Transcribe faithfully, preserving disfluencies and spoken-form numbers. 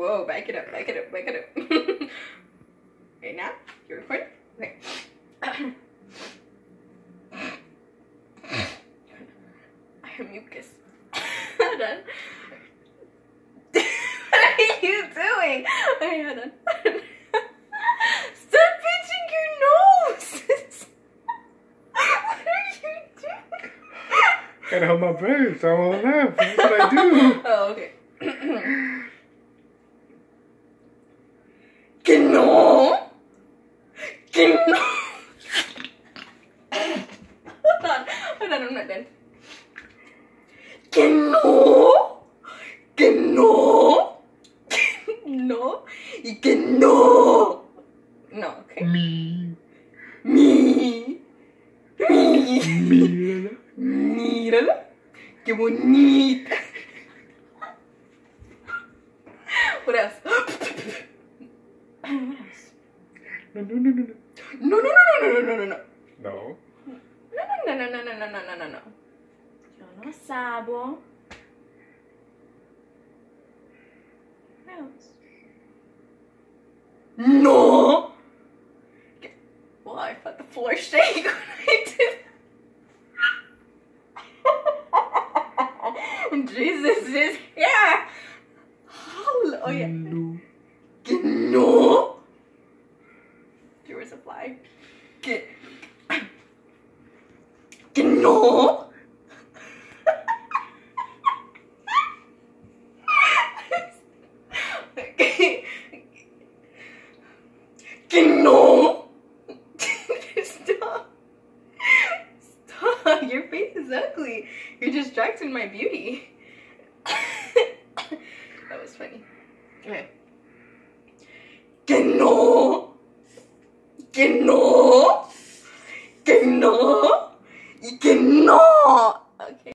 whoa, back it up, back it up, back it up. Okay, now, you're recording? Okay. I have mucus. Hold on. What are you doing? Okay, hold on. Stop pinching your nose! What are you doing? Gotta hold my breath, so I won't laugh. That's what I do. Oh, okay. Que no! Que no! Hold on, hold on, I'm not done. Que no! Que no! No! Y que no! No, okay. Me. Mi. Mi. Miralo. Míralo. Qué bonita. What else? What else? No, no, no, no, no. No, no, no, no, no, no, no, no. No. No, no, no, no, no, no, no, no, no, no. Yo no sabo. What else? No. Well, I felt the floor shake when I did. Jesus is here. Oh yeah. No. Que no. There was a fly. Que. Que no. Que no. Stop. Stop. Your face is ugly. You're distracting my beauty. That was funny. Okay. Que no. Que no. Que no. Y que no. Okay.